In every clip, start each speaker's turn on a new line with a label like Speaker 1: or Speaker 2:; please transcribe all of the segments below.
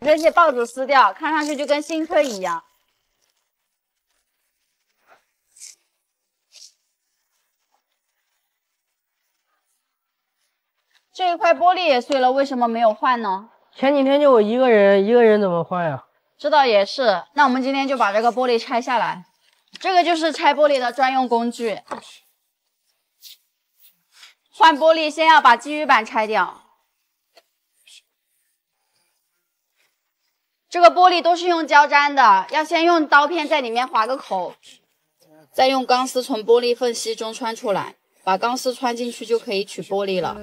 Speaker 1: 扔起报纸撕掉，看上去就跟新车一样。这一块玻璃也碎了，为什么没有换呢？
Speaker 2: 前几天就我一个人怎么换呀？
Speaker 1: 这倒也是。那我们今天就把这个玻璃拆下来。这个就是拆玻璃的专用工具。换玻璃先要把基鱼板拆掉。这个玻璃都是用胶粘的，要先用刀片在里面划个口，再用钢丝从玻璃缝隙中穿出来，把钢丝穿进去就可以取玻璃了。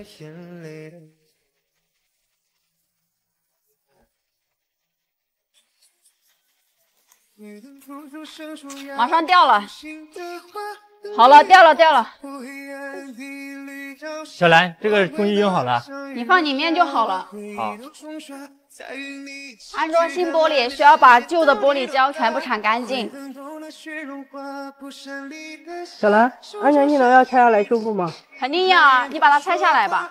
Speaker 1: 马上掉了，好了，掉了。
Speaker 3: 小兰，这个工具用好了，
Speaker 1: 你放里面就好了。
Speaker 3: 好。
Speaker 1: 安装新玻璃需要把旧的玻璃胶全部铲干净。
Speaker 2: 小兰，安全气囊要拆下来修复吗？
Speaker 1: 肯定要啊，你把它拆下来吧。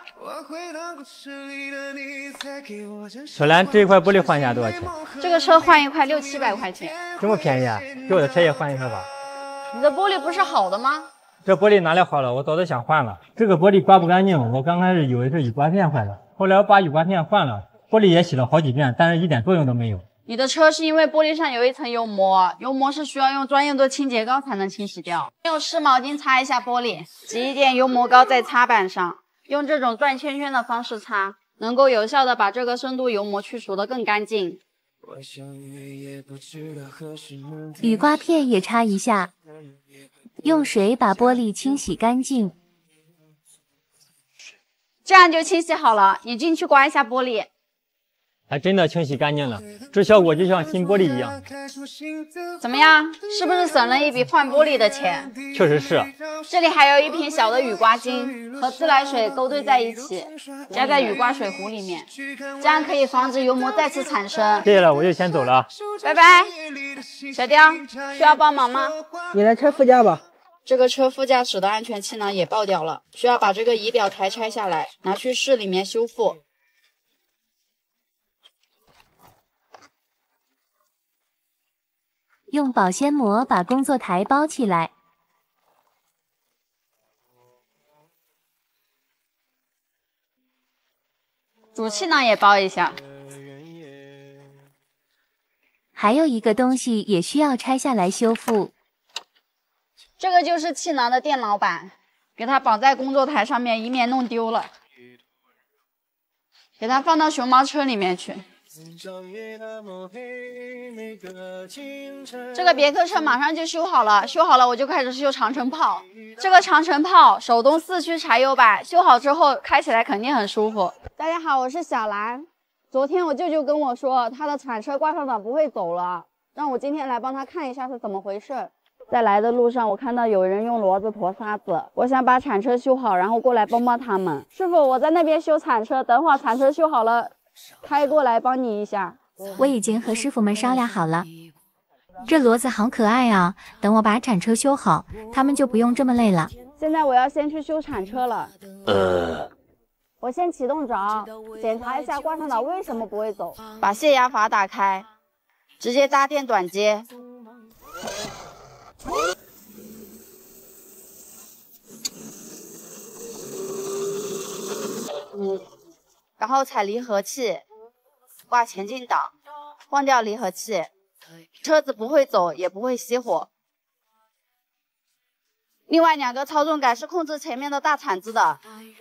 Speaker 3: 小兰，这一块玻璃换下多少钱？
Speaker 1: 这个车换一块600、700块钱。
Speaker 3: 这么便宜啊？给我的车也换一块吧。
Speaker 1: 你的玻璃不是好的吗？
Speaker 3: 这玻璃哪里好了？我早就想换了。这个玻璃刮不干净，我刚开始以为是雨刮片坏了，后来我把雨刮片换了，玻璃也洗了好几遍，但是一点作用都没有。
Speaker 1: 你的车是因为玻璃上有一层油膜，油膜是需要用专用的清洁膏才能清洗掉。用湿毛巾擦一下玻璃，挤一点油膜膏在擦板上，用这种转圈圈的方式擦，能够有效的把这个深度油膜去除得更干净。
Speaker 4: 雨刮片也擦一下，用水把玻璃清洗干净。
Speaker 1: 这样就清洗好了，你进去刮一下玻璃。
Speaker 3: 还真的清洗干净了，这效果就像新玻璃一样。
Speaker 1: 怎么样？是不是省了一笔换玻璃的钱？
Speaker 3: 确实是。
Speaker 1: 这里还有一瓶小的雨刮精，和自来水勾兑在一起，加在雨刮水壶里面，这样可以防止油膜再次产生。
Speaker 3: 谢谢了，我就先走了。
Speaker 1: 拜拜。小雕，需要帮忙吗？
Speaker 2: 你来拆副驾吧。
Speaker 1: 这个车副驾驶的安全气囊也爆掉了，需要把这个仪表台拆下来，拿去市里面修复。
Speaker 4: 用保鲜膜把工作台包起来。
Speaker 1: 主气囊也包一下。
Speaker 4: 还有一个东西也需要拆下来修复。
Speaker 1: 这个就是气囊的电脑板，给它绑在工作台上面，以免弄丢了。给它放到熊猫车里面去。这个别克车马上就修好了，修好了我就开始修长城炮。这个长城炮手动4驱柴油版，修好之后开起来肯定很舒服。大家好，我是小兰。昨天我舅舅跟我说，他的铲车挂上档不会走了，让我今天来帮他看一下是怎么回事。在来的路上，我看到有人用骡子驮沙子，我想把铲车修好，然后过来帮帮他们。师傅，我在那边修铲车，等会儿铲车修好了，开过来帮你一下。
Speaker 4: 我已经和师傅们商量好了，这骡子好可爱啊！等我把铲车修好，他们就不用这么累了。
Speaker 1: 现在我要先去修铲车了。我先启动闸，检查一下挂上档为什么不会走。把泄压阀打开，直接搭电短接。然后踩离合器，挂前进档，换掉离合器，车子不会走，也不会熄火。另外2个操纵杆是控制前面的大铲子的。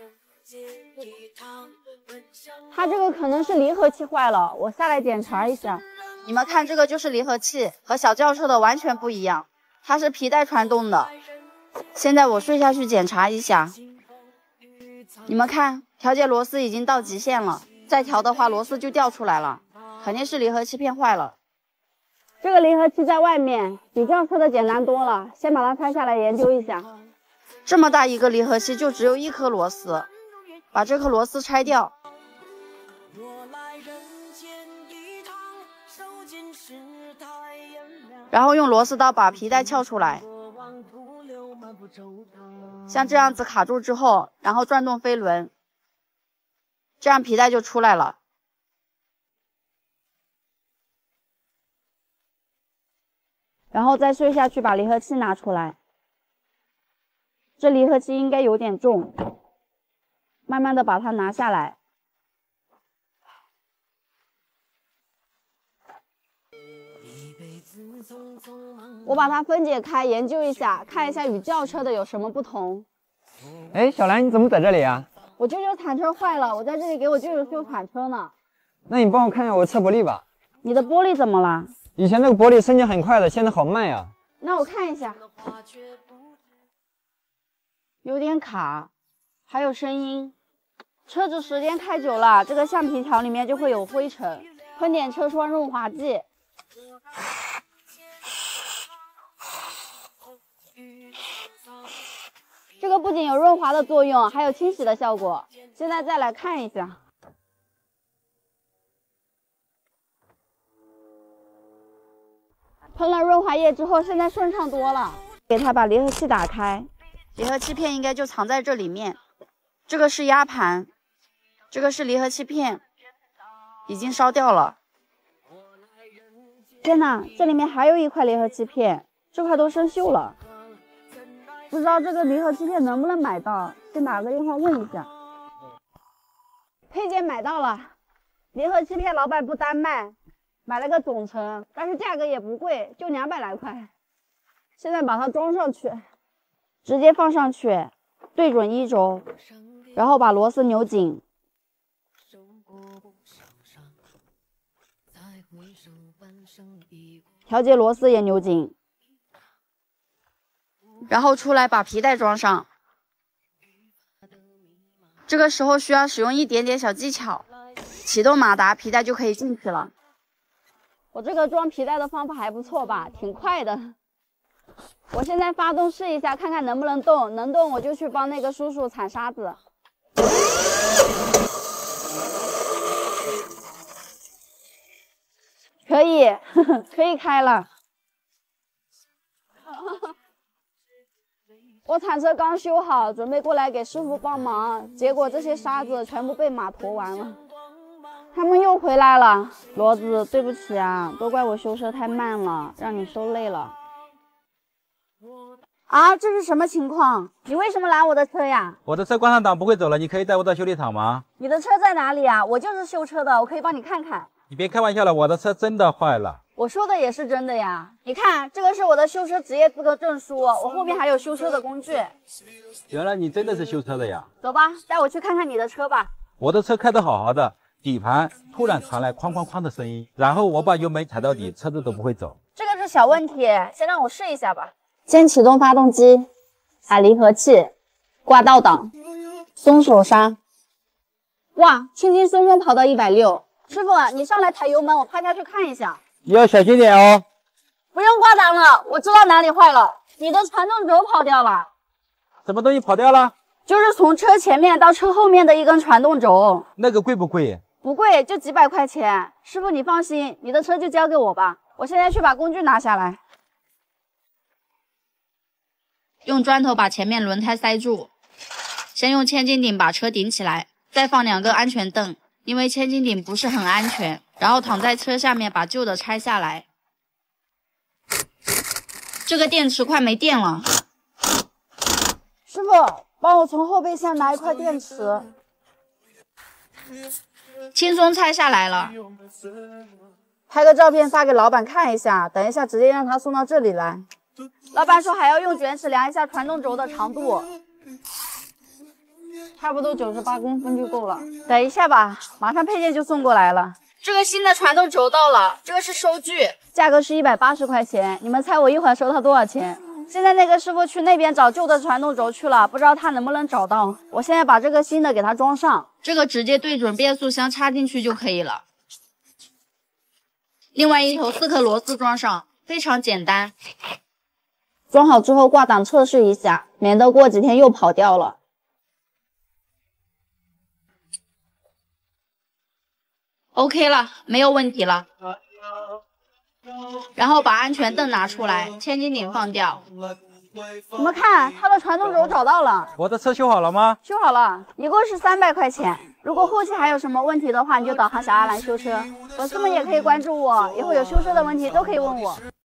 Speaker 1: 它这个可能是离合器坏了，我下来检查一下。你们看，这个就是离合器，和小轿车的完全不一样，它是皮带传动的。现在我睡下去检查一下。你们看，调节螺丝已经到极限了，再调的话螺丝就掉出来了，肯定是离合器片坏了。这个离合器在外面，比轿车的简单多了，先把它拆下来研究一下。这么大一个离合器就只有1颗螺丝，把这颗螺丝拆掉。然后用螺丝刀把皮带撬出来，像这样子卡住之后，然后转动飞轮，这样皮带就出来了。 然后再睡下去，把离合器拿出来。这离合器应该有点重，慢慢的把它拿下来。我把它分解开，研究一下，看一下与轿车的有什么不同。
Speaker 5: 哎，小兰，你怎么在这里啊？
Speaker 1: 我舅舅铲车坏了，我在这里给我舅舅修铲车呢。
Speaker 5: 那你帮我看一下我车玻璃吧。
Speaker 1: 你的玻璃怎么了？
Speaker 5: 以前那个玻璃升级很快的，现在好慢呀。
Speaker 1: 那我看一下，有点卡，还有声音。车子时间开久了，这个橡皮条里面就会有灰尘。喷点车窗润滑剂。这个不仅有润滑的作用，还有清洗的效果。现在再来看一下，喷了润滑液之后，现在顺畅多了。给它把离合器打开，离合器片应该就藏在这里面。这个是压盘，这个是离合器片，已经烧掉了。天哪，这里面还有一块离合器片，这块都生锈了。不知道这个离合器片能不能买到，先打个电话问一下。配件买到了，离合器片老板不单卖，买了个总成，但是价格也不贵，就200来块。现在把它装上去，直接放上去，对准1轴，然后把螺丝扭紧。调节螺丝也扭紧。然后出来把皮带装上，这个时候需要使用一点点小技巧，启动马达，皮带就可以进去了。我这个装皮带的方法还不错吧，挺快的。我现在发动试一下，看看能不能动，能动我就去帮那个叔叔铲沙子。可以，可以开了。我铲车刚修好，准备过来给师傅帮忙，结果这些沙子全部被马驮完了。他们又回来了，骡子，对不起啊，都怪我修车太慢了，让你受累了。啊，这是什么情况？你为什么拦我的车呀？
Speaker 6: 我的车关上档不会走了，你可以带我到修理厂吗？
Speaker 1: 你的车在哪里啊？我就是修车的，我可以帮你看看。
Speaker 6: 你别开玩笑了，我的车真的坏了。
Speaker 1: 我说的也是真的呀，你看，这个是我的修车职业资格证书，我后面还有修车的工具。
Speaker 6: 原来你真的是修车的呀？
Speaker 1: 走吧，带我去看看你的车吧。
Speaker 6: 我的车开得好好的，底盘突然传来哐哐哐的声音，然后我把油门踩到底，车子都不会走。
Speaker 1: 这个是小问题，先让我试一下吧。先启动发动机，打离合器，挂倒档，松手刹。哇，轻轻松松跑到160。师傅，你上来抬油门，我趴下去看一下。
Speaker 6: 你要小心点哦。
Speaker 1: 不用挂档了，我知道哪里坏了，你的传动轴跑掉了。
Speaker 6: 什么东西跑掉了？
Speaker 1: 就是从车前面到车后面的一根传动轴。
Speaker 6: 那个贵不贵？
Speaker 1: 不贵，就几百块钱。师傅你放心，你的车就交给我吧，我现在去把工具拿下来。用砖头把前面轮胎塞住，先用千斤顶把车顶起来，再放2个安全凳，因为千斤顶不是很安全。然后躺在车下面把旧的拆下来。这个电池快没电了，师傅，帮我从后备箱拿一块电池。轻松拆下来了，拍个照片发给老板看一下，等一下直接让他送到这里来。老板说还要用卷尺量一下传动轴的长度，差不多98公分就够了。等一下吧，马上配件就送过来了。这个新的传动轴到了，这个是收据，价格是180块钱。你们猜我一会儿收他多少钱？现在那个师傅去那边找旧的传动轴去了，不知道他能不能找到。我现在把这个新的给他装上，这个直接对准变速箱插进去就可以了。另外一头4颗螺丝装上，非常简单。装好之后挂档测试一下，免得过几天又跑掉了。OK 了，没有问题了。然后把安全凳拿出来，千斤顶放掉。你们看，它的传动轴找到了。
Speaker 6: 我的车修好了吗？
Speaker 1: 修好了，一共是300块钱。如果后期还有什么问题的话，你就导航小阿兰修车。粉丝们也可以关注我，以后有修车的问题都可以问我。